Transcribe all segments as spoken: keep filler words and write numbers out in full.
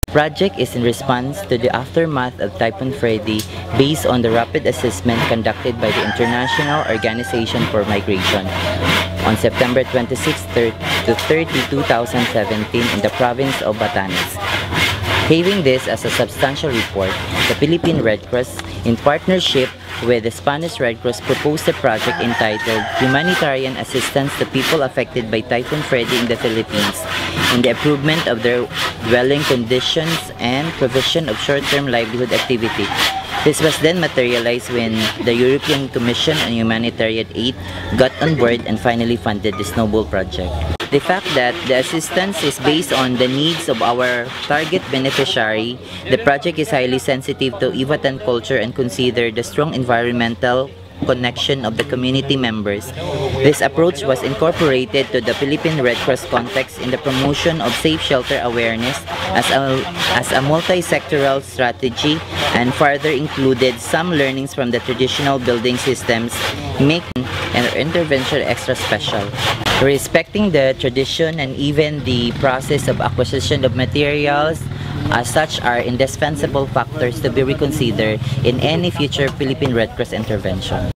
Project is in response to the aftermath of Tyfon Ferdie based on the rapid assessment conducted by the International Organization for Migration on September twenty-sixth to thirtieth, two thousand seventeen in the province of Batanes. Having this as a substantial report, the Philippine Red Cross, in partnership with the Spanish Red Cross, proposed a project entitled Humanitarian Assistance to People Affected by Tyfon Ferdie in the Philippines in the improvement of their dwelling conditions and provision of short-term livelihood activity. This was then materialized when the European Commission on Humanitarian Aid got on board and finally funded this noble project. The fact that the assistance is based on the needs of our target beneficiary, the project is highly sensitive to Ivatan culture and consider the strong environmental connection of the community members. This approach was incorporated to the Philippine Red Cross context in the promotion of safe shelter awareness as a, as a multi-sectoral strategy, and further included some learnings from the traditional building systems, making an intervention extra special. Respecting the tradition and even the process of acquisition of materials as such are indispensable factors to be reconsidered in any future Philippine Red Cross intervention.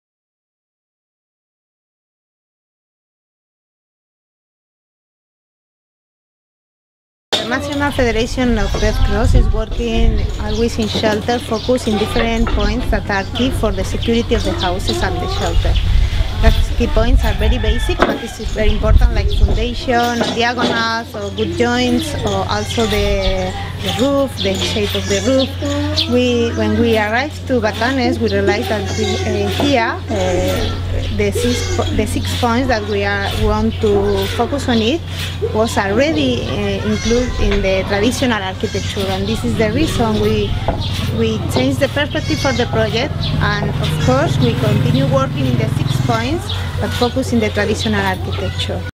The National Federation of Red Cross is working always in shelter, focused in different points that are key for the security of the houses and the shelter. The key points are very basic, but this is very important, like foundation, diagonals, or good joints, or also the, the roof, the shape of the roof. We, when we arrived to Batanes, we realized that we, uh, here uh, the, six, the six points that we are want to focus on it was already uh, included in the traditional architecture, and this is the reason we we changed the perspective for the project, and of course we continue working in the six points but focus in the traditional architecture.